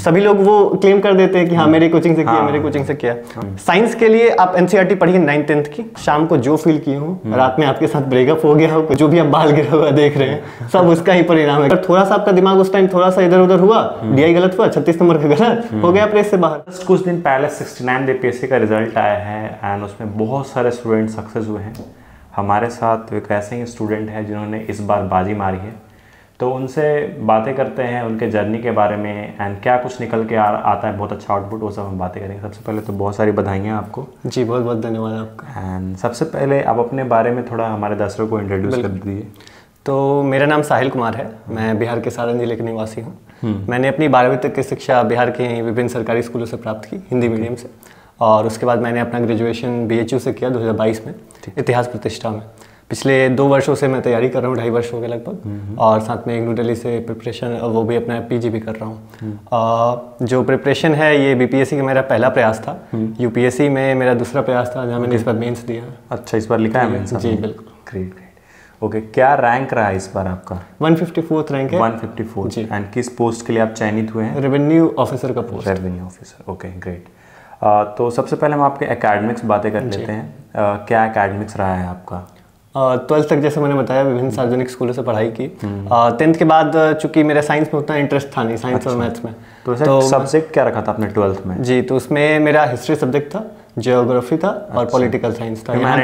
सभी लोग वो क्लेम कर देते हैं कि हाँ मेरी कोचिंग से किया, मेरी कोचिंग से किया। साइंस के लिए आप एनसीईआरटी पढ़िए 9th-10th की, शाम को जो फील किए हूँ, रात में आपके साथ ब्रेकअप हो गया हो, जो भी आप बाल गिरा हुआ देख रहे हैं, सब उसका ही परिणाम है। थोड़ा सा आपका दिमाग उस टाइम थोड़ा सा इधर उधर हुआ, डीआई गलत हुआ, 36 नंबर का गलत हो गया, प्रेस से बाहर। कुछ दिन पहले 69 बीपीएससी का रिजल्ट आया है एंड उसमें बहुत सारे स्टूडेंट सक्सेस हुए हैं। हमारे साथ एक ऐसे ही स्टूडेंट है जिन्होंने इस बार बाजी मारी है, तो उनसे बातें करते हैं उनके जर्नी के बारे में एंड क्या कुछ निकल के आता है, बहुत अच्छा आउटपुट, वो सब हम बातें करेंगे। सबसे पहले तो बहुत सारी बधाइयाँ आपको। जी बहुत बहुत धन्यवाद आपका। एंड सबसे पहले आप अपने बारे में थोड़ा हमारे दर्शकों को इंट्रोड्यूस कर दीजिए। तो मेरा नाम साहिल कुमार है, मैं बिहार के सारण जिले के निवासी हूँ। मैंने अपनी 12वीं तक की शिक्षा बिहार के विभिन्न सरकारी स्कूलों से प्राप्त की, हिंदी मीडियम से, और उसके बाद मैंने अपना ग्रेजुएशन BHU से किया 2022 में, इतिहास प्रतिष्ठा में। पिछले 2 वर्षों से मैं तैयारी कर रहा हूँ, 2.5 वर्ष हो गए लगभग, और साथ में न्यू दिल्ली से प्रिपरेशन, वो भी अपना PG भी कर रहा हूँ। जो प्रिपरेशन है ये BPSC का मेरा पहला प्रयास था, UPSC में मेरा दूसरा प्रयास था, जहाँ मैंने इस बार मेंस दिया। अच्छा, इस बार लिखा है मेंस? जी बिल्कुल। Great great. ओके, क्या रैंक रहा है इस बार आपका? 154th रैंक है। 154 जी। एंड किस पोस्ट के लिए आप चयनित हुए हैं? रेवेन्यू ऑफिसर का पोस्ट। Revenue officer, okay great. तो सबसे पहले हम आपके एकेडमिक्स बातें कर लेते हैं। क्या एकेडमिक्स रहा है आपका? 12th तक जैसे मैंने बताया विभिन्न सार्वजनिक स्कूलों से पढ़ाई की। 10th के बाद चूंकि मेरा साइंस में उतना इंटरेस्ट था नहीं, साइंस और मैथ्स में, तो सब्जेक्ट क्या रखा था आपने 12th में? जी, तो उसमें मेरा हिस्ट्री सब्जेक्ट था, जियोग्राफी था और पॉलिटिकल साइंस था। यहाँ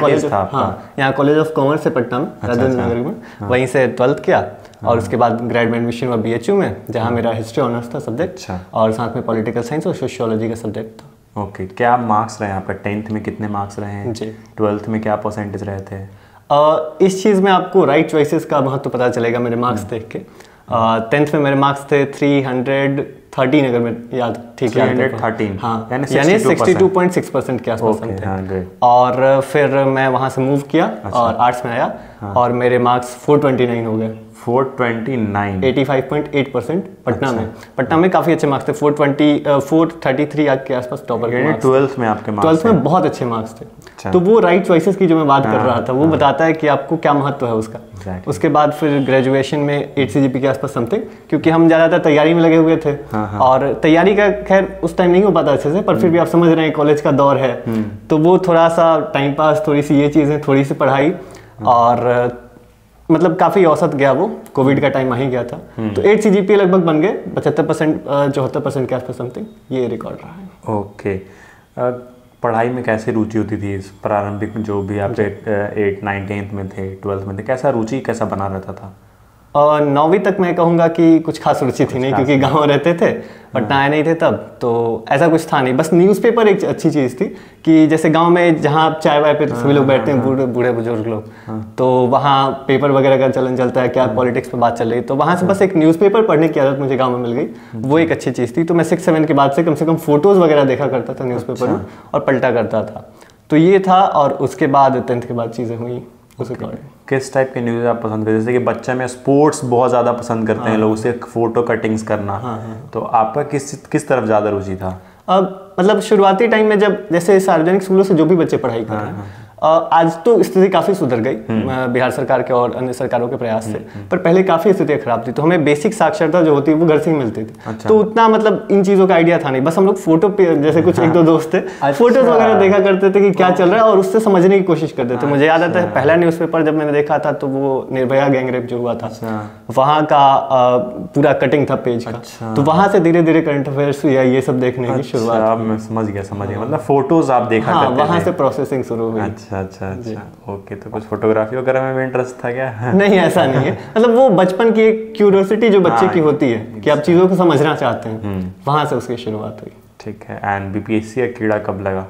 कॉलेज ऑफ कॉमर्स है पटना में, राजेंद्र नगर में, वहीं से 12th किया, और उसके बाद ग्रेड में एडमिशन हुआ BHU में, जहाँ मेरा हिस्ट्री ऑनर्स था सब्जेक्ट, और साथ में पॉलिटिकल साइंस और सोशियोलॉजी का सब्जेक्ट था। ओके, क्या मार्क्स रहे आपका? 10th में कितने मार्क्स रहे हैं? जी। 12th में क्या परसेंटेज रहे थे? इस चीज़ में आपको राइट चॉइसेस का महत्व पता चलेगा मेरे मार्क्स देख के। 10th में मेरे मार्क्स थे 313, अगर मैं याद ठीक है, 313, हाँ, यानी 62.6% के आसपास थे। और फिर मैं वहाँ से मूव किया और आर्ट्स में आया, और मेरे मार्क्स 429 हो गए। 429, 85.8% पटना में काफ़ी अच्छे मार्क्स थे। 433 के आसपास टॉपर के मार्क्स। 12th में आपके मार्क्स? 12th में बहुत अच्छे मार्क्स थे। तो वो राइट चॉइसेस की जो मैं बात कर रहा था, वो बताता है कि आपको क्या महत्व है उसका। उसके बाद फिर ग्रेजुएशन में 8 CGP के आसपास समथिंग, क्योंकि हम ज़्यादातर तैयारी में लगे हुए थे, और तैयारी का खैर उस टाइम नहीं हो पाता अच्छे से, पर फिर भी आप समझ रहे हैं कॉलेज का दौर है, तो वो थोड़ा सा टाइम पास, थोड़ी सी ये चीज़ें, थोड़ी सी पढ़ाई, और मतलब काफ़ी औसत गया वो, कोविड का टाइम वहीं गया था। तो 8 CGPA लगभग बन गए, 75% 74% के आसपास समथिंग, ये रिकॉर्ड रहा है। ओके, पढ़ाई में कैसे रुचि होती थी इस प्रारंभिक, जो भी आप 8, 9, 10th में थे, 12th में थे, कैसा रुचि कैसा बना रहता था? 9वीं तक मैं कहूँगा कि कुछ खास रुचि थी नहीं, क्योंकि गांव रहते थे, पटना आए नहीं थे तब, तो ऐसा कुछ था नहीं। बस न्यूज़पेपर एक अच्छी चीज़ थी कि जैसे गांव में जहाँ चाय वाय पे सभी लोग बैठते हैं, बूढ़े बुजुर्ग लोग, तो वहाँ पेपर वगैरह का चलन चलता है, क्या पॉलिटिक्स पे बात चल रही, तो वहाँ से बस एक न्यूज़पेपर पढ़ने की आदत मुझे गाँव में मिल गई, वो एक अच्छी चीज़ थी। तो मैं 6-7 के बाद से कम फोटोज़ वगैरह देखा करता था न्यूज़पेपर में, और पलटा करता था, तो ये था। और उसके बाद 10th के बाद चीज़ें हुई उस अकॉर्डिंग। किस टाइप के न्यूज़ आप पसंद करते हैं? जैसे कि बच्चे में स्पोर्ट्स बहुत ज़्यादा पसंद करते हैं लोग, उसे फोटो कटिंग्स करना, तो आपका किस तरफ ज़्यादा रुचि था? मतलब शुरुआती टाइम में जब जैसे सार्वजनिक स्कूलों से जो भी बच्चे पढ़ाई कर रहे हैं, आज तो स्थिति काफ़ी सुधर गई बिहार सरकार के और अन्य सरकारों के प्रयास से, पर पहले काफ़ी स्थितियाँ खराब थी। तो हमें बेसिक साक्षरता जो होती है वो घर से ही मिलती थी। तो उतना मतलब इन चीज़ों का आइडिया था नहीं, बस हम लोग फोटो पे, जैसे कुछ 1-2 दोस्त थे, फोटोज वगैरह देखा करते थे कि क्या चल रहा है, और उससे समझने की कोशिश करते थे। मुझे याद आता है पहला न्यूज़पेपर जब मैंने देखा था, तो वो निर्भया गैंगरेप जो हुआ था, वहाँ का पूरा कटिंग था पेज का, तो वहाँ से धीरे धीरे करंट अफेयर्स या ये सब देखने की शुरुआत। मैं समझ गया, मतलब फोटोज आप देखा करते थे, वहाँ से प्रोसेसिंग शुरू हुई। अच्छा। ओके, तो कुछ फोटोग्राफी वगैरह में भी इंटरेस्ट था क्या? नहीं, ऐसा नहीं है, मतलब वो बचपन की एक क्यूरियोसिटी जो बच्चे की होती है कि आप चीज़ों को समझना चाहते हैं, वहाँ से उसकी शुरुआत हुई। ठीक है। एंड BPSC का कीड़ा कब लगा?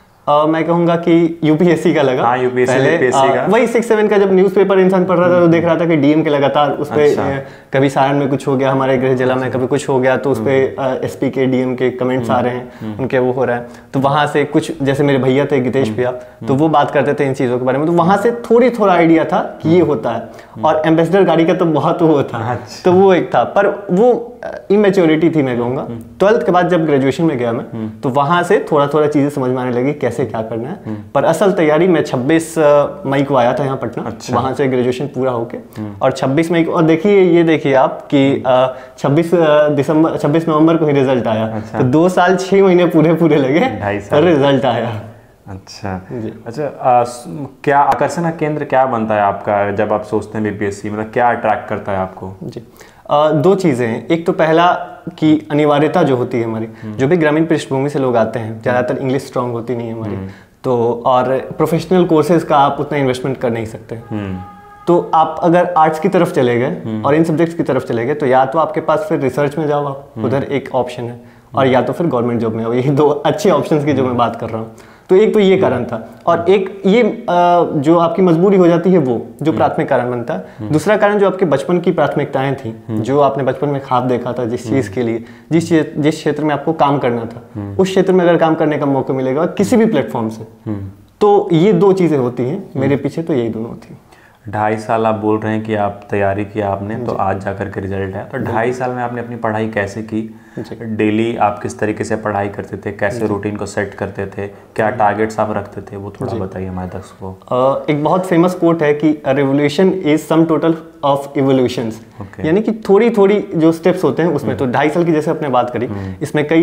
मैं कहूँगा कि UPSC का लगा। UPSC का वही 6-7 का जब न्यूज़पेपर इंसान पढ़ रहा था, तो देख रहा था कि DM के लगातार उस पर कभी सारण में कुछ हो गया, हमारे गृह जिला में कभी कुछ हो गया, तो उस पर SP के DM के कमेंट्स आ रहे हैं, उनके वो हो रहा है। तो वहाँ से कुछ, जैसे मेरे भैया थे गितेश भैया, तो वो बात करते थे इन चीज़ों के बारे में, तो वहाँ से थोड़ा आइडिया था कि ये होता है। और एम्बेसडर गाड़ी का तो बहुत वो था, तो वो एक था, पर वो इमेच्योरिटी थी मैं कहूँगा। 12th के बाद जब ग्रेजुएशन में गया मैं, तो वहाँ से थोड़ा चीज़ें समझ में आने लगी, कैसे कैसे क्या करना है। पर असल तैयारी मैं 26 मई को आया था यहाँ पटना। अच्छा। वहाँ से ग्रेजुएशन पूरा होके और 26 मई को, और देखिए ये देखिए आप कि 26 नवंबर को ही रिजल्ट आया। अच्छा। तो 2 साल 6 महीने पूरे लगे पर रिजल्ट आया। अच्छा अच्छा। क्या आकर्षण केंद्र क्या बनता है आपका जब आप सोचते हैं बीपीएससी, मतलब क्या अट्रैक्ट करता है आपको? जी 2 चीज़ें हैं। एक तो पहला कि अनिवार्यता जो होती है हमारी, जो भी ग्रामीण पृष्ठभूमि से लोग आते हैं, ज़्यादातर इंग्लिश स्ट्रांग होती नहीं है हमारी, तो और प्रोफेशनल कोर्सेज का आप उतना इन्वेस्टमेंट कर नहीं सकते। तो आप अगर आर्ट्स की तरफ चले गए और इन सब्जेक्ट्स की तरफ चले गए तो या तो आपके पास फिर रिसर्च में जाओ आप, उधर एक ऑप्शन है, और या तो फिर गवर्नमेंट जॉब में हो। ये 2 अच्छे ऑप्शंस की जो मैं बात कर रहा हूँ। तो एक तो ये कारण था, और एक ये जो आपकी मजबूरी हो जाती है वो जो प्राथमिक कारण बनता है। दूसरा कारण जो आपके बचपन की प्राथमिकताएं थी, जो आपने बचपन में ख्वाब देखा था जिस चीज़ के लिए, जिस क्षेत्र में आपको काम करना था, उस क्षेत्र में अगर काम करने का मौका मिलेगा किसी भी प्लेटफॉर्म से, तो ये 2 चीज़ें होती हैं मेरे पीछे, तो यही दोनों थी। 2.5 साल आप बोल रहे हैं कि आप तैयारी किया आपने, तो आज जाकर के रिजल्ट है। तो 2.5 साल में आपने अपनी पढ़ाई कैसे की? डेली आप किस तरीके से पढ़ाई करते थे, कैसे रूटीन को सेट करते थे, क्या टारगेट्स आप रखते थे, वो थोड़ा बताइए हमारे दर्शकों को। एक बहुत फेमस कोट है कि revolution is sum total of evolutions. यानी कि थोड़ी थोड़ी जो स्टेप्स होते हैं उसमें, तो 2.5 साल की जैसे आपने बात करी, इसमें कई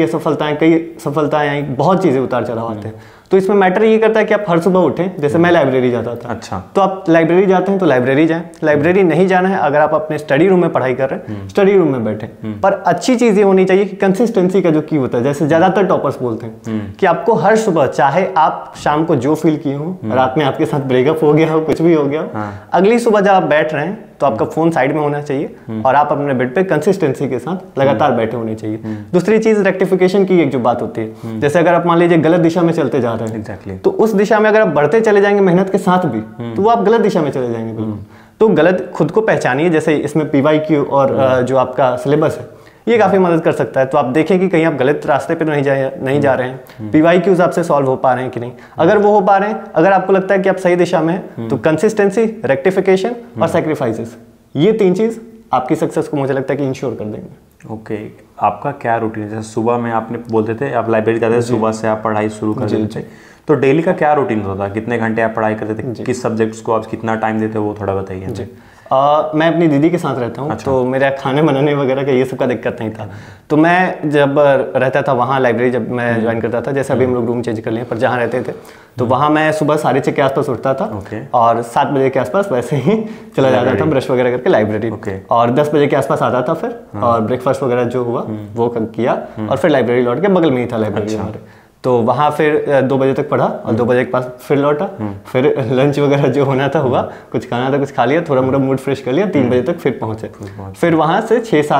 असफलताएं आई, बहुत चीज़ें उतार चढ़ाव आते हैं। तो इसमें मैटर ये करता है कि आप हर सुबह उठें, जैसे मैं लाइब्रेरी जाता था। अच्छा। तो आप लाइब्रेरी जाते हैं तो लाइब्रेरी जाएं, लाइब्रेरी नहीं जाना है, अगर आप अपने स्टडी रूम में पढ़ाई कर रहे हैं स्टडी रूम में बैठे। पर अच्छी चीज़ ये होनी चाहिए कि कंसिस्टेंसी का जो की होता है, जैसे ज़्यादातर टॉपर्स बोलते हैं कि आपको हर सुबह, चाहे आप शाम को जो फील किए हो, रात में आपके साथ ब्रेकअप हो गया हो, कुछ भी हो गया हो, अगली सुबह जब आप बैठ रहे हैं तो आपका फोन साइड में होना चाहिए और आप अपने बेड पे कंसिस्टेंसी के साथ लगातार बैठे होने चाहिए। दूसरी चीज रेक्टिफिकेशन की एक जो बात होती है, जैसे अगर आप मान लीजिए गलत दिशा में चलते जा रहे हैं, तो उस दिशा में अगर आप बढ़ते चले जाएंगे मेहनत के साथ भी, तो वो आप गलत दिशा में चले जाएंगे बिल्कुल। तो गलत खुद को पहचानिए, जैसे इसमें PYQ और जो आपका सिलेबस है ये काफ़ी मदद कर सकता है। तो आप देखें कि कहीं आप गलत रास्ते पे नहीं जा रहे हैं, PYQs आपसे सॉल्व हो पा रहे हैं कि नहीं। अगर वो हो पा रहे हैं, अगर आपको लगता है कि आप सही दिशा में हैं, तो कंसिस्टेंसी, रेक्टिफिकेशन और सैक्रिफाइसेस, ये 3 चीज़ आपकी सक्सेस को मुझे लगता है कि इंश्योर कर देंगे। ओके। आपका क्या रूटीन है? जैसे सुबह में आपने बोलते थे आप लाइब्रेरी जाते थे, सुबह से आप पढ़ाई शुरू कर देते थे, तो डेली का क्या रूटीन होता था? कितने घंटे आप पढ़ाई करते थे, किस सब्जेक्ट्स को आप कितना टाइम देते हो, वो थोड़ा बताइए। जी मैं अपनी दीदी के साथ रहता हूँ। अच्छा। तो मेरा खाने बनाने वगैरह का ये सब का दिक्कत नहीं था। तो मैं जब रहता था वहाँ लाइब्रेरी, जब मैं ज्वाइन करता था, जैसे अभी हम लोग रूम चेंज कर लिए, पर जहाँ रहते थे तो वहाँ मैं सुबह 6:30 के आसपास उठता था और 7 बजे के आसपास वैसे ही चला जाता था ब्रश वगैरह करके लाइब्रेरी, और 10 बजे के आसपास आता था फिर, और ब्रेकफास्ट वगैरह जो हुआ वो किया, और फिर लाइब्रेरी लौट के, बगल में ही था लाइब्रेरी हमारे, तो वहाँ फिर 2 बजे तक पढ़ा और 2 बजे के पास फिर लौटा, फिर लंच वगैरह जो होना था हुआ, कुछ खाना था कुछ खा लिया, थोड़ा मोड़ा मूड फ्रेश कर लिया, 3 बजे तक फिर पहुँचे, फिर वहाँ से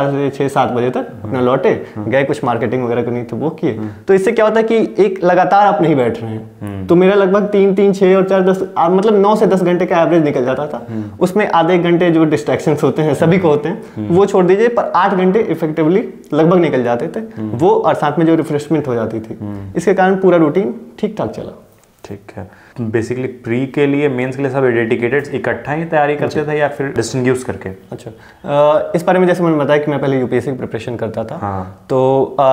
6-7 बजे तक अपना लौटे, गए कुछ मार्केटिंग वगैरह करनी तो वो किए। तो इससे क्या होता है कि एक लगातार आप नहीं बैठ रहे हैं, तो मेरा लगभग 3, 6 और 4, 10 मतलब 9 से 10 घंटे का एवरेज निकल जाता था। उसमें आधे घंटे जो डिस्ट्रैक्शंस होते हैं, सभी को होते हैं, वो छोड़ दीजिए, पर 8 घंटे इफेक्टिवली लगभग निकल जाते थे वो, और साथ में जो रिफ्रेशमेंट हो जाती थी, इसके कारण पूरा रूटीन ठीक ठाक चला। ठीक है। बेसिकली प्री के लिए, मेंस के लिए सब डेडिकेटेड इकट्ठा ही तैयारी करते थे या फिर डिस्टिंग्विश करके? अच्छा, इस बारे में जैसे मैंने बताया कि मैं पहले यूपीएससी की प्रिपरेशन करता था। हाँ। तो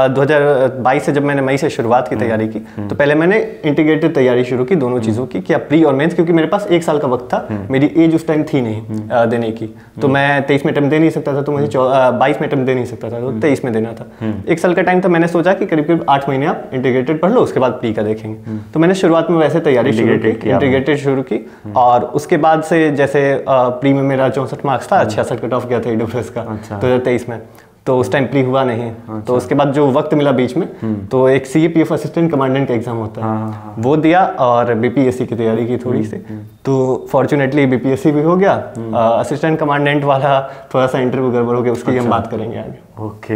2022 से जब मैंने मई से शुरुआत की तैयारी की, तो पहले मैंने इंटीग्रेटेड तैयारी शुरू की दोनों चीज़ों की, क्या प्री और मेंस, क्योंकि मेरे पास 1 साल का वक्त था, मेरी एज उस टाइम थी नहीं देने की, तो मैं 23 में अटेम्प्ट दे नहीं सकता था, तो मुझे 22 में अटेम्प्ट दे नहीं सकता था, तो 23 में देना था। 1 साल का टाइम था, मैंने सोचा कि करीब 8 महीने आप इंटीग्रेटेड पढ़ लो, उसके बाद प्री का देखेंगे। तो मैंने शुरुआत में वैसे तैयारी इंटीग्रेटेड शुरू की, और उसके बाद से जैसे प्री में मेरा 64 मार्क्स था, 66 कट ऑफ गया था ईडब्ल्यूएस का 2023 में, तो उस टाइम प्री हुआ नहीं। तो उसके बाद जो वक्त मिला बीच में, तो एक CAPF असिस्टेंट कमांडेंट का एग्जाम होता है, वो दिया, और BPSC की तैयारी की थोड़ी सी, तो फॉर्चुनेटली BPSC भी हो गया। असिस्टेंट कमांडेंट वाला थोड़ा सा इंटरव्यू गड़बड़ हो गया, उसकी हम बात करेंगे आगे। ओके।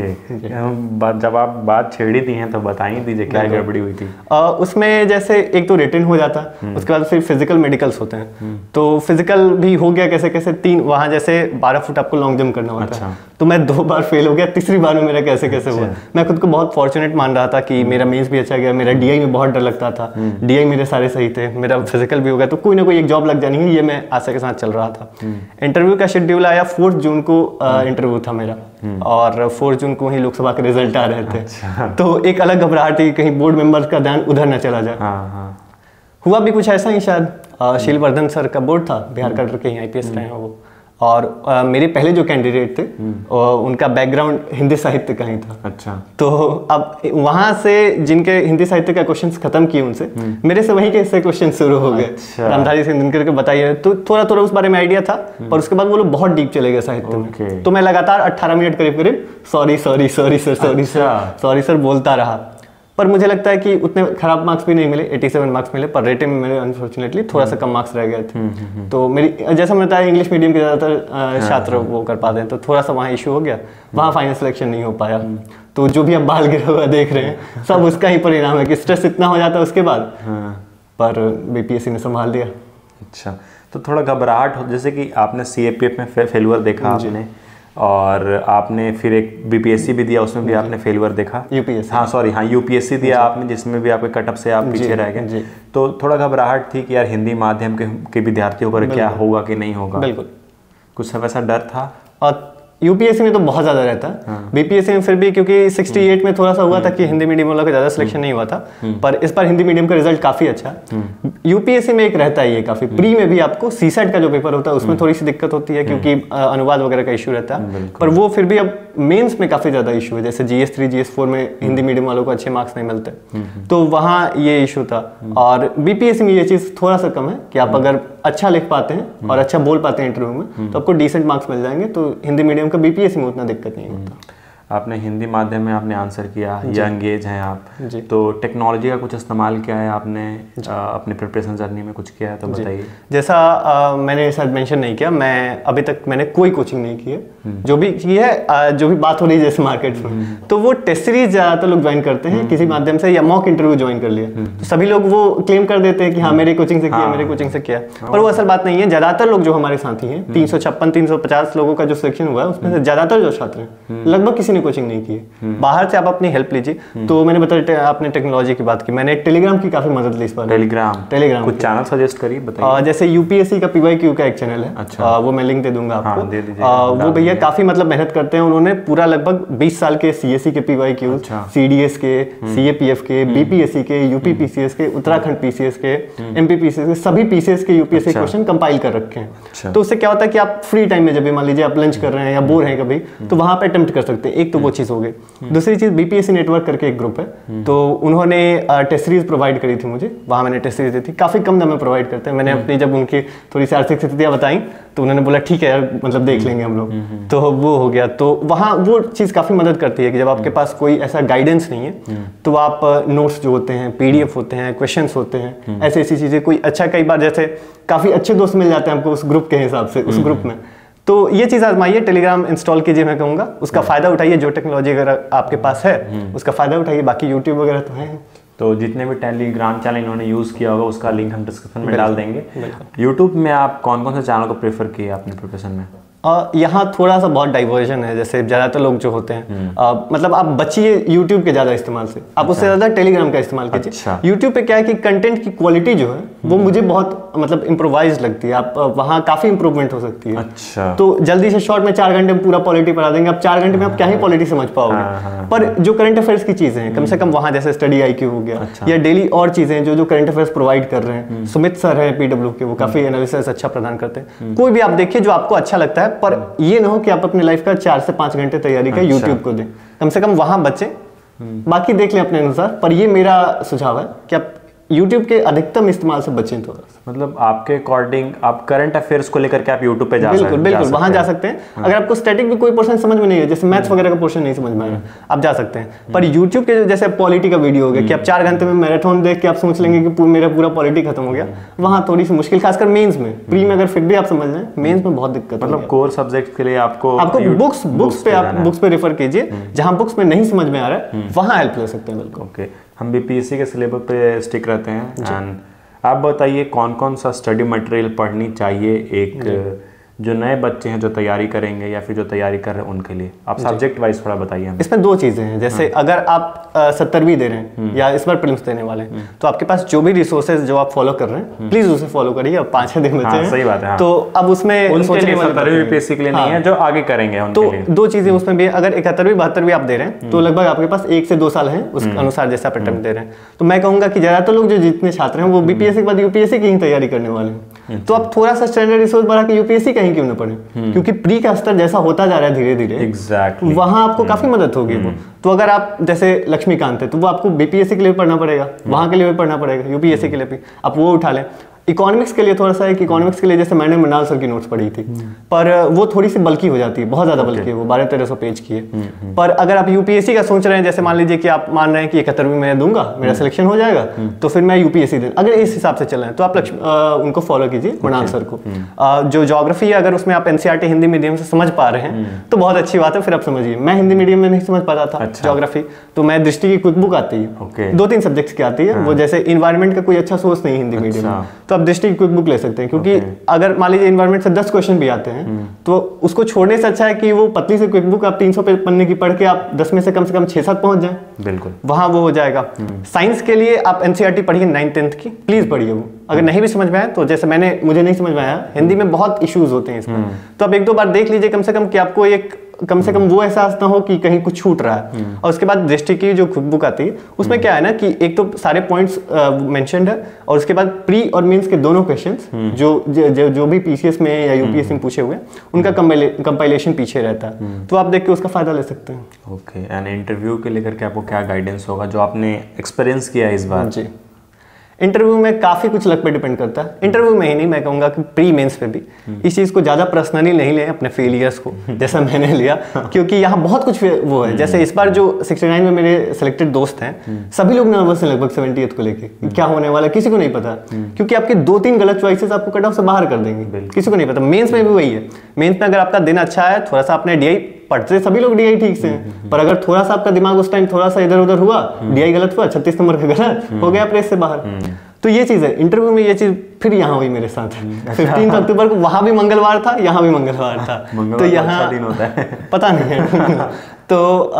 जब आप बात छेड़ी दी हैं तो बता ही दीजिए क्या गड़बड़ी हुई थी? उसमें जैसे एक तो रिटन हो जाता है, उसके बाद फिर फिजिकल मेडिकल्स होते हैं, तो फिजिकल भी हो गया कैसे कैसे, 3 वहाँ जैसे 12 फुट आपको लॉन्ग जंप करना होता है, तो मैं 2 बार फेल हो गया, तीसरी बार में मेरा कैसे कैसे हुआ। मैं खुद को बहुत फॉर्चुनेट मान रहा था कि मेरा मेंस भी अच्छा गया, मेरा DI में बहुत डर लगता था, DI मेरे सारे सही थे, मेरा फिजिकल भी हो गया, तो कोई ना कोई एक जॉब लग जानी है, ये मैं आशा के साथ चल रहा था। इंटरव्यू का शेड्यूल आया, 4 जून को इंटरव्यू था मेरा, और 4 जून को ही लोकसभा के रिजल्ट आ रहे थे। तो एक अलग घबराहट थी, कहीं बोर्ड मेंबर्स का ध्यान उधर न चला जाए। हुआ भी कुछ ऐसा ही शायद। शीलवर्धन सर का बोर्ड था, बिहार का के ही IPS रहे हैं वो, और मेरे पहले जो कैंडिडेट थे उनका बैकग्राउंड हिंदी साहित्य का ही था। अच्छा। तो अब वहां से जिनके हिंदी साहित्य का क्वेश्चंस खत्म किए उनसे, मेरे से वहीं के से क्वेश्चन शुरू हो गए। अच्छा। रामधारी सिंह दिनकर के बताइए, तो थोड़ा थोड़ा उस बारे में आइडिया था, पर उसके बाद वो लोग बहुत डीप चले गए साहित्य में। तो मैं लगातार 18 मिनट करीब करीब sorry sorry sorry sir, sorry sir, sorry sir बोलता रहा। पर मुझे लगता है कि उतने खराब मार्क्स भी नहीं मिले, 87 मार्क्स मिले, पर रेटिंग में मेरे अनफॉर्चुनेटली थोड़ा सा कम मार्क्स रह गए थे। तो मेरी, जैसा मैंने बताया, इंग्लिश मीडियम के ज़्यादातर छात्र वो कर पाते हैं, तो थोड़ा सा वहाँ इशू हो गया, वहाँ फाइनल सिलेक्शन नहीं हो पाया। तो जो भी अब बाल गिरा हुआ देख रहे हैं, सब उसका ही परिणाम है कि स्ट्रेस इतना हो जाता है उसके बाद। पर BPSC ने संभाल दिया। अच्छा, तो थोड़ा घबराहट हो, जैसे कि आपने CAPF में फेलुअर देखा आपने, और आपने फिर एक BPSC भी दिया, उसमें भी आपने फेलुअर देखा। UPSC, हाँ सॉरी, हाँ UPSC दिया आपने, जिसमें भी आपके कटअप से आप पीछे रह गए। तो थोड़ा घबराहट थी कि यार हिंदी माध्यम के विद्यार्थियों को क्या होगा कि नहीं होगा? बिल्कुल, कुछ वैसा डर था? और UPSC में तो बहुत ज़्यादा रहता है। BPSC में फिर भी, क्योंकि 68 में थोड़ा सा हुआ था कि हिंदी मीडियम वालों का ज़्यादा सिलेक्शन नहीं हुआ था, पर इस बार हिंदी मीडियम का रिजल्ट काफ़ी अच्छा है। UPSC में एक रहता है ये काफ़ी, प्री में भी आपको CSET का जो पेपर होता है उसमें थोड़ी सी दिक्कत होती है, क्योंकि अनुवाद वगैरह का इशू रहता है, पर वो फिर भी अब मेंस में काफ़ी ज़्यादा इशू है। जैसे GS3 GS4 में हिंदी मीडियम वालों को अच्छे मार्क्स नहीं मिलते, तो वहाँ ये इशू था। और BPSC में ये चीज़ थोड़ा सा कम है कि आप अगर अच्छा लिख पाते हैं और अच्छा बोल पाते हैं इंटरव्यू में, तो आपको डिसेंट मार्क्स मिल जाएंगे। तो हिंदी मीडियम का BPSC में उतना दिक्कत नहीं होता। आपने हिंदी माध्यम में आपने आंसर किया, यंग एज हैं आप, तो टेक्नोलॉजी का कुछ इस्तेमाल किया है आपने अपने प्रिपरेशन जर्नी में, कुछ किया है तो बताइए। जैसा मैंने शायद मेंशन नहीं किया, मैं अभी तक मैंने कोई कोचिंग नहीं की है। जो भी की है, जो भी बात हो रही है जैसे मार्केट में, तो वो टेस्ट सीरीज ज़्यादातर लोग ज्वाइन करते हैं किसी माध्यम से, या मॉक इंटरव्यू ज्वाइन कर लिया, तो सभी लोग वो क्लेम कर देते हैं कि हाँ मेरी कोचिंग से किया, मेरी कोचिंग से किया, पर वो असल बात नहीं है। ज़्यादातर लोग जो हमारे साथी हैं, 356-350 लोगों का जो सिलेक्शन हुआ है, उसमें से ज़्यादातर जो छात्र हैं लगभग किसी ने कोचिंग नहीं की है। बाहर से आप अपनी हेल्प लीजिए। तो मैंने बताया, आपने टेक्नोलॉजी की बात की, मैंने टेलीग्राम की काफी मदद ली इस बार। टेलीग्राम कुछ चैनल सजेस्ट करिए, बताइए। जैसे UPSC का PYQ का एक चैनल है। अच्छा। वो मैं लिंक दे दूंगा आपको। हाँ, दे दीजिए। वो भैया काफी मतलब मेहनत करते हैं, उन्होंने पूरा लगभग 20 साल के CSE के PYQ, CDS के, CAPF के, BPSC के, UP PCS के, उत्तराखंड PCS के, MP PCS के, सभी PCS के UPSC क्वेश्चन कंपाइल कर रखे हैं। तो उससे क्या होता है कि आप फ्री टाइम में, जब भी मान लीजिए आप लंच कर रहे हैं या बोर हैं कभी, तो वहां पे अटेम्प्ट कर सकते हैं। एक तो वो चीज हो गई। दूसरी चीज, BPSC नेटवर्क करके एक ग्रुप है, तो उन्होंने टेस्ट सीरीज प्रोवाइड करी थी मुझे, वहां मैंने टेस्ट सीरीज दी थी, काफी कम दाम में प्रोवाइड करते हैं। मैंने अपनी जब उनकी थोड़ी सी आर्थिक स्थितियां बताई, तो उन्होंने बोला ठीक है यार, मतलब देख लेंगे हम लोग, तो वो हो गया। तो वहाँ वो चीज़ काफ़ी मदद करती है कि जब आपके पास कोई ऐसा गाइडेंस नहीं है, तो आप नोट्स जो होते हैं, PDF होते हैं, क्वेश्चंस होते हैं, ऐसी ऐसी चीज़ें, कोई अच्छा, कई बार जैसे काफ़ी अच्छे दोस्त मिल जाते हैं आपको उस ग्रुप के हिसाब से, उस ग्रुप में। तो ये चीज़ आजमाइए, टेलीग्राम इंस्टॉल कीजिए, मैं कहूँगा उसका फ़ायदा उठाइए। जो टेक्नोलॉजी अगर आपके पास है उसका फ़ायदा उठाइए। बाकी यूट्यूब वगैरह तो है। तो जितने भी टेलीग्राम चैनल इन्होंने यूज़ किया होगा उसका लिंक हम डिस्क्रिप्शन में डाल देंगे। यूट्यूब में आप कौन कौन से चैनल को प्रेफर किए अपने प्रोफेशन में? यहाँ थोड़ा सा बहुत डाइवर्जन है। जैसे ज़्यादातर लोग जो होते हैं, मतलब आप बचिए यूट्यूब के ज़्यादा इस्तेमाल से, आप उससे ज़्यादा टेलीग्राम का इस्तेमाल कीजिए। अच्छा। यूट्यूब पे क्या है कि कंटेंट की क्वालिटी जो है वो मुझे बहुत मतलब इम्प्रोवाइज लगती है। आप वहाँ काफ़ी इंप्रूवमेंट हो सकती है। अच्छा। तो जल्दी से शॉर्ट में 4 घंटे में पूरा पॉलिटी पढ़ा देंगे, आप 4 घंटे में आप क्या ही पॉलिटी समझ पाओगे। पर जो करंट अफेयर्स की चीज़ें हैं, कम से कम वहाँ जैसे स्टडी IQ हो गया, या डेली और चीज़ें जो करंट अफेयर्स प्रोवाइड कर रहे हैं, सुमित सर है PW के, वो काफ़ी एनालिसिस अच्छा प्रदान करते हैं। कोई भी आप देखिए जो आपको अच्छा लगता है, पर ये ना हो कि आप अपनी लाइफ का 4 से 5 घंटे तैयारी का यूट्यूब को दें, कम से कम वहां बचें, बाकी देख लें अपने अनुसार। पर ये मेरा सुझाव है कि आप यूट्यूब के अधिकतम इस्तेमाल से बचें। थोड़ा मतलब आपके अकॉर्डिंग आप करंट अफेयर्स को लेकर के आप यूट्यूब पे जा सकते हैं। बिल्कुल वहां जा सकते हैं। अगर आपको स्टैटिक भी कोई पोर्शन समझ में नहीं है, जैसे मैथ्स वगैरह का पोर्शन नहीं समझ में आ रहा, आप जा सकते हैं। पर यूट्यूब के जैसे पॉलिटी का वीडियो हो गया कि आप 4 घंटे में मैराथन देख के आप सोच लेंगे कि मेरा पूरा पॉलिटी खत्म हो गया, वहाँ थोड़ी सी मुश्किल, खासकर मेंस में। प्री में अगर फिर भी आप समझ लें, मेंस में बहुत दिक्कत। मतलब कोर सब्जेक्ट के लिए आपको बुक्स पे रेफर कीजिए, जहाँ बुक्स में नहीं समझ में आ रहा है वहाँ हेल्प ले सकते हैं। बिल्कुल। ओके, हम BPSC के सिलेबस पे स्टिक रहते हैं। एंड आप बताइए कौन कौन सा स्टडी मटेरियल पढ़नी चाहिए एक जो नए बच्चे हैं जो तैयारी करेंगे या फिर जो तैयारी कर रहे हैं उनके लिए? आप सब्जेक्ट वाइज थोड़ा बताइए हमें। इसमें 2 चीज़ें हैं, जैसे अगर आप 70वीं दे रहे हैं या इस बार प्रीलिम्स देने वाले हैं, तो आपके पास जो भी रिसोर्सेज जो आप फॉलो कर रहे हैं प्लीज उसे फॉलो करिए। अब 5-6 दिन बचे हैं, सही बात है। तो अब उसमें उनके लिए 70वीं यूपीएससी के लिए नहीं है, जो आगे करेंगे उनके तो लिए। 2 चीजें उसमें भी, अगर 71वीं 72वीं आप दे रहे हैं तो लगभग आपके पास 1 से 2 साल हैं उस अनुसार जैसे आप अटेम्प्ट दे रहे हैं। तो मैं कहूंगा कि ज्यादातर लोग जो जितने छात्र हैं वो बीपीएससी के बाद यूपीएससी की ही तैयारी करने वाले हैं, तो आप थोड़ा सा स्टैंडर्ड रिसोर्स बढ़ा के यूपीएससी कहीं क्यों ना पढ़े, क्योंकि प्री का स्तर जैसा होता जा रहा है धीरे धीरे, एग्जैक्टली वहां आपको काफी मदद होगी वो। तो अगर आप जैसे लक्ष्मीकांत है तो वो आपको बीपीएससी के लिए पढ़ना पड़ेगा, वहां के लिए भी पढ़ना पड़ेगा, यूपीएससी के लिए भी आप वो उठा लें। इकोनॉमिक्स के लिए थोड़ा सा है कि इकोनॉमिक्स के लिए जैसे मैंने मृणाल सर की नोट्स पढ़ी थी, पर वो थोड़ी सी बल्की हो जाती है, बहुत ज़्यादा बल्की है, वो 1200-1300 पेज की है। पर अगर आप यूपीएससी का सोच रहे हैं, जैसे मान लीजिए कि आप मान रहे हैं कि 71वीं मैं दूंगा, मेरा सिलेक्शन हो जाएगा, तो फिर मैं यूपीएससी दे, अगर इस हिसाब से चल रहे हैं तो आप उनको फॉलो कीजिए, मृणाल सर को। जो ज्योग्राफी है अगर उसमें आप एनसीईआरटी हिंदी मीडियम से समझ पा रहे हैं तो बहुत अच्छी बात है, फिर आप समझिए। मैं हिंदी मीडियम में नहीं समझ पाता था ज्योग्राफी, तो मैं दृष्टि की क्विक बुक आती है, 2-3 सब्जेक्ट्स की आती है, वो जैसे इन्वायरमेंट का कोई अच्छा सोर्स नहीं हिंदी मीडियम में, तो आप दृष्टि की क्विक बुक ले सकते हैं, क्योंकि अगर मान लीजिए एनवायरनमेंट से 10 क्वेश्चन भी आते हैं तो उसको छोड़ने से अच्छा है कि वो पतली से क्विक बुक आप 300 पन्ने की पढ़ के आप 10 में से कम 6-7 पहुंच जाएं, बिल्कुल वहां वो हो जाएगा। साइंस के लिए आप एनसीईआरटी पढ़िए 9th-10th की, प्लीज पढ़िए वो। अगर नहीं भी समझ में आया तो जैसे मुझे नहीं समझ में आया, हिंदी में बहुत इश्यूज होते हैं इसमें, तो आप 1-2 बार देख लीजिए कम से कम, कि आपको कम से कम वो एहसास ना हो कि कहीं कुछ छूट रहा है। और उसके बाद दृष्टि की जो क्विक बुक आती है उसमें क्या है ना कि एक तो सारे पॉइंट्स मेंशन्ड है, और उसके बाद प्री और मेंस के दोनों क्वेश्चंस जो भी पीसीएस में या यूपीएससी में पूछे हुए उनका कंपाइलेशन पीछे रहता है, तो आप देख के उसका फायदा ले सकते हैं। ओके, एंड इंटरव्यू के लेकर के आपको क्या गाइडेंस होगा जो आपने एक्सपीरियंस किया है इस बार? जी, इंटरव्यू में काफ़ी कुछ लक पे डिपेंड करता है। इंटरव्यू में ही नहीं, मैं कहूँगा कि प्री मेंस पे भी इस चीज़ को ज़्यादा पर्सनली नहीं लें, अपने फेलियर्स को जैसा मैंने लिया, क्योंकि यहाँ बहुत कुछ वो है। जैसे इस बार जो 69 में मेरे सिलेक्टेड दोस्त हैं, सभी लोग नर्वस हैं लगभग 70th को लेके, क्या होने वाला है किसी को नहीं पता, क्योंकि आपके 2-3 गलत चॉइसेस आपको कट ऑफ से बाहर कर देंगे, किसी को नहीं पता। मेंस में भी वही है, मेंस में अगर आपका दिन अच्छा है, थोड़ा सा आपने डीआई पढ़ते सभी लोग डीआई ठीक से हैं, पर अगर थोड़ा सा आपका दिमाग उस टाइम थोड़ा सा इधर उधर हुआ, डीआई गलत हुआ, 36 नंबर का गलत हो गया, प्रेस से बाहर। तो ये चीज़ है इंटरव्यू में, ये चीज़ फिर यहाँ हुई मेरे साथ 15 अक्टूबर को, वहाँ भी मंगलवार था, यहाँ भी मंगलवार था, तो यहाँ दिन होता है पता नहीं है तो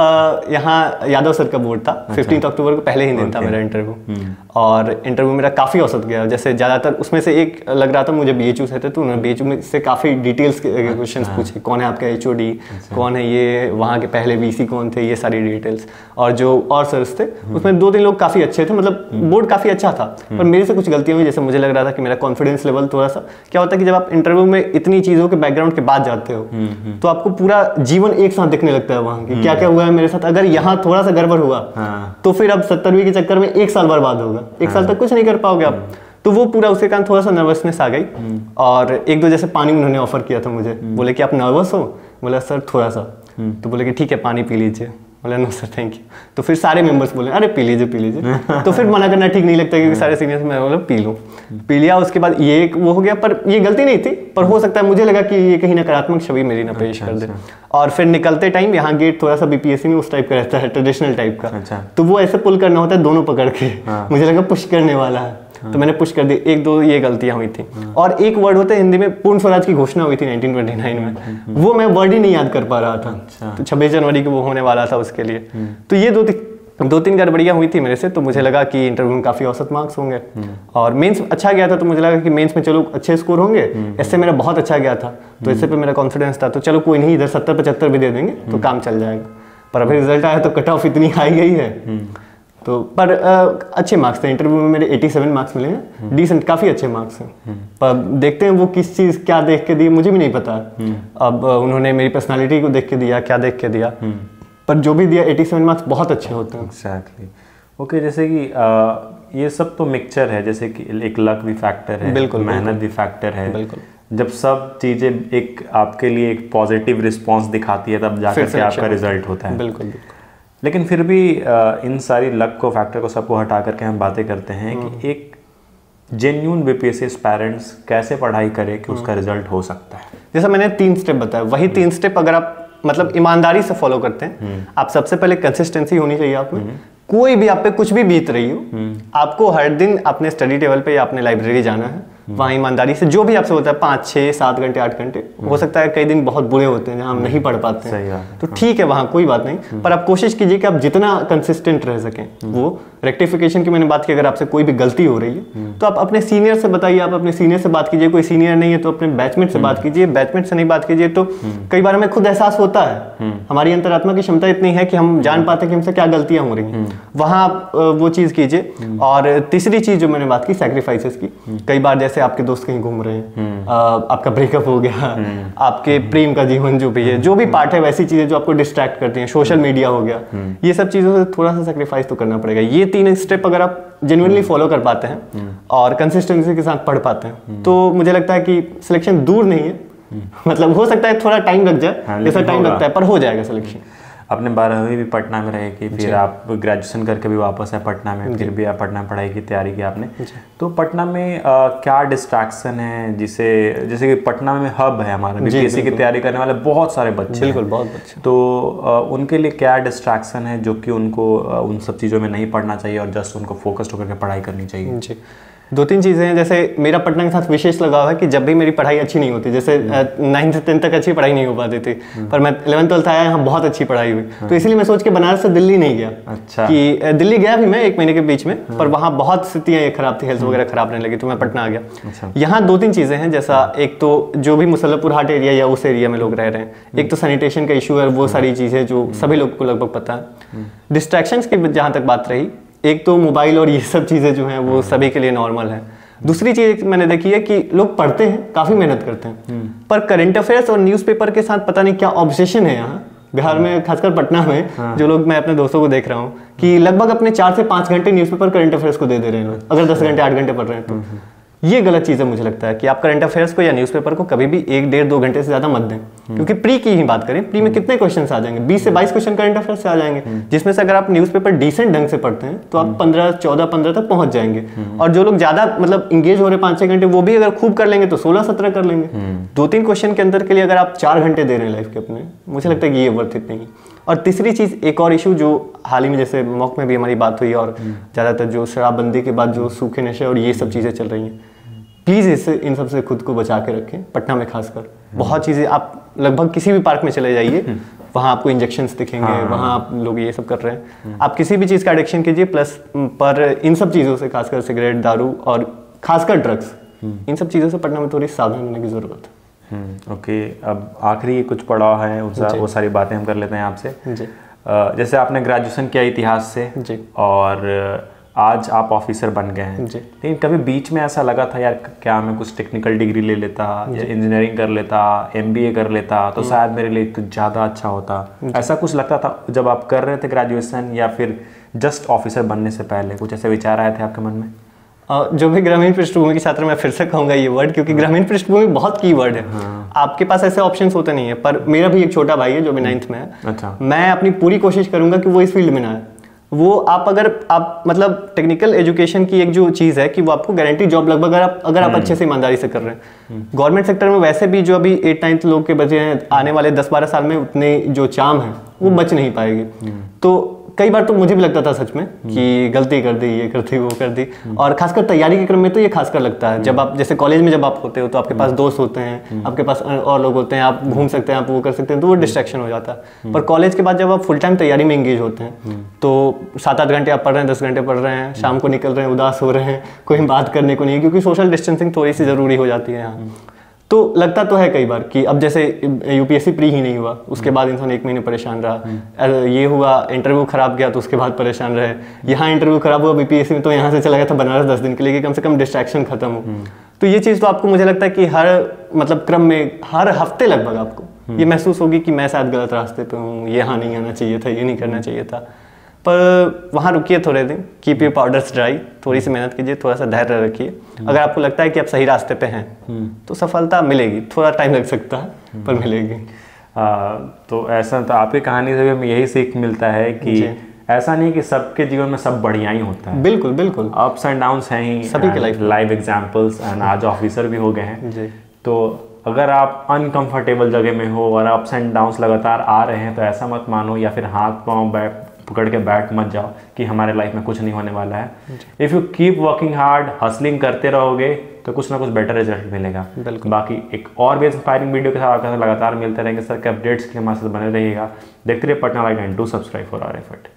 यहाँ यादव सर का बोर्ड था, 15 अक्टूबर को पहले ही दिन था मेरा इंटरव्यू, और इंटरव्यू मेरा काफ़ी औसत गया। जैसे ज़्यादातर उसमें से एक लग रहा था मुझे बीएचयू से थे, तो उन्होंने बीएचयू में से काफ़ी डिटेल्स के क्वेश्चंस पूछे, कौन है आपका एचओडी, कौन है ये, वहाँ के पहले वीसी कौन थे, ये सारी डिटेल्स। और जो और सर्स थे उसमें 2-3 लोग काफ़ी अच्छे थे, मतलब बोर्ड काफ़ी अच्छा था, पर मेरे से कुछ गलतियाँ हुई। जैसे मुझे लग रहा था कि मेरा कॉन्फिडेंस लेवल थोड़ा सा, क्या होता है कि जब आप इंटरव्यू में इतनी चीज़ों के बैकग्राउंड के बाद जाते हो तो आपको पूरा जीवन एक साथ दिखने लगता है वहाँ की, क्या क्या हुआ है मेरे साथ। अगर यहाँ थोड़ा सा गड़बड़ हुआ तो फिर अब 70वीं के चक्कर में 1 साल बर्बाद होगा, 1 साल तक कुछ नहीं कर पाओगे आप। तो वो पूरा उसके कारण थोड़ा सा नर्वसनेस आ गई। और 1-2 जैसे पानी उन्होंने ऑफर किया था मुझे, बोले कि आप नर्वस हो, बोला सर थोड़ा सा, तो बोले कि ठीक है पानी पी लीजिए, बोला नो सर थैंक यू। तो फिर सारे मेंबर्स बोले अरे पी लीजिए पी लीजिए, तो फिर मना करना ठीक नहीं लगता, क्योंकि सारे सीनियर्स मैं बोला पी लूँ, पी लिया। उसके बाद ये एक वो हो गया, पर ये गलती नहीं थी, पर हो सकता है मुझे लगा कि ये कहीं नकारात्मक छवि मेरी ना पेश कर दे। और फिर निकलते टाइम यहाँ गेट थोड़ा सा बीपीएससी में उस टाइप का रहता है, ट्रेडिशनल टाइप का, तो वो ऐसे पुल करना होता है दोनों पकड़ के, मुझे लगा पुश करने वाला है, तो मैंने पुश कर दी। 1-2 ये गलतियां हुई थी। और एक वर्ड होता है हिंदी में, पूर्ण स्वराज की घोषणा हुई थी 1929 में, वो मैं वर्ड ही नहीं याद कर पा रहा था, तो 26 जनवरी को वो होने वाला था उसके लिए। तो ये 2-3 गड़बड़ियाँ हुई थी मेरे से, तो मुझे लगा कि इंटरव्यू में काफ़ी औसत मार्क्स होंगे। और मेंस अच्छा गया था, तो मुझे लगा कि मेंस में चलो अच्छे स्कोर होंगे। इससे मेरा बहुत अच्छा गया था, तो इससे पे मेरा कॉन्फिडेंस था, तो चलो कोई नहीं, इधर 70-75 भी दे देंगे तो काम चल जाएगा। पर अभी रिजल्ट आया तो कट ऑफ इतनी हाई गई है, तो पर अच्छे मार्क्स थे। इंटरव्यू में मेरे 87 मार्क्स मिले हैं, डिसेंट, काफ़ी अच्छे मार्क्स हैं। पर देखते हैं वो किस चीज़ क्या देख के दिए मुझे भी नहीं पता। अब उन्होंने मेरी पर्सनालिटी को देख के दिया, क्या देख के दिया, पर जो भी दिया 87 मार्क्स बहुत अच्छे होते हैं। एग्जैक्टली। ओके, जैसे कि ये सब तो मिक्सचर है, जैसे कि एक लक भी फैक्टर है, बिल्कुल, मेहनत भी फैक्टर है, बिल्कुल। जब सब चीज़ें एक आपके लिए एक पॉजिटिव रिस्पॉन्स दिखाती है तब जाकर के आपका रिजल्ट होता है। बिल्कुल बिल्कुल। लेकिन फिर भी इन सारी लक को फैक्टर को सबको हटा करके हम बातें करते हैं कि एक जेन्यून बीपीएससी एस्पायरेंट्स कैसे पढ़ाई करे कि उसका रिजल्ट हो सकता है। जैसा मैंने 3 स्टेप बताया, वही 3 स्टेप अगर आप मतलब ईमानदारी से फॉलो करते हैं, आप सबसे पहले कंसिस्टेंसी होनी चाहिए आप में। कोई भी आप पे कुछ भी बीत रही हो, आपको हर दिन अपने स्टडी टेबल पे या अपने लाइब्रेरी जाना है, वहाँ ईमानदारी से जो भी आपसे होता है 5, 6, 7 घंटे 8 घंटे, हो सकता है कई दिन बहुत बुरे होते हैं जहाँ हम नहीं पढ़ पाते हैं, तो ठीक है वहाँ कोई बात नहीं, पर आप कोशिश कीजिए कि आप जितना कंसिस्टेंट रह सकें। वो रेक्टिफिकेशन की मैंने बात की, अगर आपसे कोई भी गलती हो रही है तो आप अपने सीनियर से बताइए, आप अपने सीनियर से बात कीजिए, कोई सीनियर नहीं है तो अपने बैचमेट से बात कीजिए, बैचमेट से नहीं बात कीजिए तो कई बार हमें खुद एहसास होता है, हमारी अंतरात्मा की क्षमता इतनी है कि हम जान पाते हैं कि हमसे क्या गलतियां हो रही हैं, वहां आप वो चीज कीजिए। और तीसरी चीज जो मैंने बात की सैक्रिफाइसेस की, कई बार जैसे आपके दोस्त कहीं घूम रहे हैं, आपका ब्रेकअप हो गया, आपके प्रेम का जीवन जो भी है, जो भी पार्ट है, वैसी चीजें जो आपको डिस्ट्रैक्ट करती हैं, सोशल मीडिया हो गया, ये सब चीजों से थोड़ा सा सैक्रिफाइस तो करना पड़ेगा। ये 3 स्टेप अगर आप जेन्युइनली फॉलो कर पाते हैं और कंसिस्टेंसी के साथ पढ़ पाते हैं तो मुझे लगता है कि सिलेक्शन दूर नहीं है, मतलब हो सकता है थोड़ा टाइम लग जाए, जैसा टाइम लगता है, पर हो जाएगा सिलेक्शन। आपने 12वीं भी पटना में रहेगी, फिर आप ग्रेजुएशन करके भी वापस आए पटना में, फिर भी आप पटना में पढ़ाई की तैयारी की आपने, तो पटना में क्या डिस्ट्रैक्शन है, जैसे कि पटना में हब है हमारा, बीपीएससी की तैयारी करने वाले बहुत सारे बच्चे, बिल्कुल बहुत बच्चे, तो उनके लिए क्या डिस्ट्रैक्शन है जो कि उनको उन सब चीज़ों में नहीं पढ़ना चाहिए और जस्ट उनको फोकस्ड होकर के पढ़ाई करनी चाहिए? जी, 2-3 चीज़ें हैं। जैसे मेरा पटना के साथ विशेष लगाव है कि जब भी मेरी पढ़ाई अच्छी नहीं होती, जैसे 9th से 10th तक अच्छी पढ़ाई नहीं हो पाती थी, पर मैं 11th 12th आया, यहाँ बहुत अच्छी पढ़ाई हुई, तो इसलिए मैं सोच के बनारस से दिल्ली नहीं गया। अच्छा। कि दिल्ली गया भी मैं 1 महीने के बीच में, पर वहाँ बहुत स्थितियाँ खराब थी, हेल्थ वगैरह खराब रहने लगी, तो मैं पटना आ गया। अच्छा। यहाँ 2-3 चीज़ें हैं, जैसा एक तो जो भी मुसल्लपुर हाट एरिया या उस एरिया में लोग रह रहे हैं, एक तो सैनिटेशन का इशू है, वो सारी चीज़ें जो सभी लोग को लगभग पता है। डिस्ट्रैक्शंस की जहाँ तक बात रही, एक तो मोबाइल और ये सब चीज़ें जो हैं वो सभी के लिए नॉर्मल है। दूसरी चीज मैंने देखी है कि लोग पढ़ते हैं, काफी मेहनत करते हैं, पर करंट अफेयर्स और न्यूज़पेपर के साथ पता नहीं क्या ऑब्सेशन है यहाँ बिहार में, खासकर पटना में। जो लोग, मैं अपने दोस्तों को देख रहा हूँ कि लगभग अपने 4 से 5 घंटे न्यूज़पेपर करंट अफेयर्स को दे रहे हैं, अगर 10 घंटे 8 घंटे पढ़ रहे हैं तो। ये गलत चीज़ है, मुझे लगता है कि आप करंट अफेयर्स को या न्यूज़पेपर को कभी भी 1, 1.5, 2 घंटे से ज़्यादा मत दें, क्योंकि प्री की ही बात करें, प्री में कितने क्वेश्चंस आ जाएंगे, 20 से 22 क्वेश्चन करंट अफेयर्स से आ जाएंगे, जिसमें से अगर आप न्यूज़पेपर डिसेंट ढंग से पढ़ते हैं तो आप 15, 14, 15 तक पहुंच जाएंगे। और जो लोग ज़्यादा मतलब इंगेज हो रहे 5-6 घंटे, वो भी अगर खूब कर लेंगे तो 16, 17 कर लेंगे। 2-3 क्वेश्चन के अंदर के लिए अगर आप 4 घंटे दे रहे हैं लाइफ के अपने, मुझे लगता है कि ये वर्थ इट नहीं है। और तीसरी चीज़, एक और इशू जो हाल ही में जैसे मॉक में भी हमारी बात हुई, और ज़्यादातर जो शराबबंदी के बाद जो सूखे नशे और ये सब चीज़ें चल रही हैं, प्लीज़ इससे, इन सब से खुद को बचा के रखें। पटना में खासकर बहुत चीज़ें, आप लगभग किसी भी पार्क में चले जाइए, वहाँ आपको इंजेक्शंस दिखेंगे, वहाँ आप लोग ये सब कर रहे हैं। आप किसी भी चीज़ का एडिक्शन कीजिए, प्लस पर इन सब चीज़ों से, खासकर सिगरेट, दारू और खासकर ड्रग्स, इन सब चीज़ों से पटना में थोड़ी सावधान रहने की ज़रूरत है। ओके, अब आखिरी कुछ पड़ाव है, वो सारी बातें हम कर लेते हैं आपसे। जैसे आपने ग्रेजुएशन किया इतिहास से जी, और आज आप ऑफिसर बन गए हैं, लेकिन कभी बीच में ऐसा लगा था यार क्या मैं कुछ टेक्निकल डिग्री ले लेता या इंजीनियरिंग कर लेता, MBA कर लेता तो शायद मेरे लिए कुछ ज़्यादा अच्छा होता, ऐसा कुछ लगता था जब आप कर रहे थे ग्रेजुएशन, या फिर जस्ट ऑफिसर बनने से पहले कुछ ऐसे विचार आए थे आपके मन में? जो भी ग्रामीण पृष्ठभूमि के छात्र, मैं फिर से कहूँगा ये वर्ड, क्योंकि ग्रामीण पृष्ठभूमि बहुत की वर्ड है। आपके पास ऐसे ऑप्शंस होते नहीं है, पर मेरा भी एक छोटा भाई है जो भी 9th में है। अच्छा। मैं अपनी पूरी कोशिश करूंगा कि वो इस फील्ड में ना आए। वो अगर आप मतलब टेक्निकल एजुकेशन की एक जो चीज़ है कि वो आपको गारंटी जॉब लगभग अगर आप अच्छे से ईमानदारी से कर रहे हैं। गवर्नमेंट सेक्टर में वैसे भी जो अभी 8-9 लोग के बचे हैं, आने वाले 10-12 साल में उतने जो चाम है वो बच नहीं पाएगी। तो कई बार तो मुझे भी लगता था सच में कि गलती कर दी, ये कर दी, वो कर दी, और खासकर तैयारी के क्रम में तो ये खासकर लगता है। जब आप जैसे कॉलेज में जब आप होते हो तो आपके पास दोस्त होते हैं, आपके पास और लोग होते हैं, आप घूम सकते हैं, आप वो कर सकते हैं, तो वो डिस्ट्रैक्शन हो जाता है। पर कॉलेज के बाद जब आप फुल टाइम तैयारी में एंगेज होते हैं तो 7-8 घंटे आप पढ़ रहे हैं, 10 घंटे पढ़ रहे हैं, शाम को निकल रहे हैं, उदास हो रहे हैं, कोई बात करने को नहीं, क्योंकि सोशल डिस्टेंसिंग थोड़ी सी ज़रूरी हो जाती है यहाँ। तो लगता तो है कई बार कि अब जैसे यूपीएससी प्री ही नहीं हुआ, उसके बाद इंसान 1 महीने परेशान रहा, ये हुआ इंटरव्यू खराब गया तो उसके बाद परेशान रहे, यहाँ इंटरव्यू खराब हुआ बीपीएससी में तो यहाँ से चला गया था बनारस 10 दिन के लिए कि कम से कम डिस्ट्रैक्शन खत्म हो। तो ये चीज़ तो आपको मुझे लगता है कि हर मतलब क्रम में हर हफ्ते लगभग आपको ये महसूस होगी कि मैं शायद गलत रास्ते पे हूँ, यहाँ नहीं आना चाहिए था, ये नहीं करना चाहिए था। पर वहाँ रुकिए थोड़े दिन, कीप योर पाउडर्स ड्राई, थोड़ी सी मेहनत कीजिए, थोड़ा सा धैर्य रखिए। अगर आपको लगता है कि आप सही रास्ते पे हैं तो सफलता मिलेगी, थोड़ा टाइम लग सकता है पर मिलेगी। तो ऐसा तो आपकी कहानी से भी हमें यही सीख मिलता है कि ऐसा नहीं कि सबके जीवन में सब बढ़िया ही होता है। बिल्कुल बिल्कुल, अप्स एंड डाउन्स हैं ही सभी के लाइव एग्जाम्पल्स, एंड आज ऑफिसर भी हो गए हैं। तो अगर आप अनकंफर्टेबल जगह में हो और अप्स एंड डाउन्स लगातार आ रहे हैं तो ऐसा मत मानो या फिर हाथ पाँव पकड़ के बैठ मत जाओ कि हमारे लाइफ में कुछ नहीं होने वाला है। If you keep working hard, hustling करते रहोगे, तो कुछ ना कुछ बेटर रिजल्ट मिलेगा। बिल्कुल। बाकी एक और भी इंस्पायरिंग वीडियो के साथ आपके साथ लगातार मिलते रहेंगे। सर के अपडेट्स के लिए हमारे साथ बने रहिएगा। देखते रहिए Patna live 9। Do subscribe for our effort.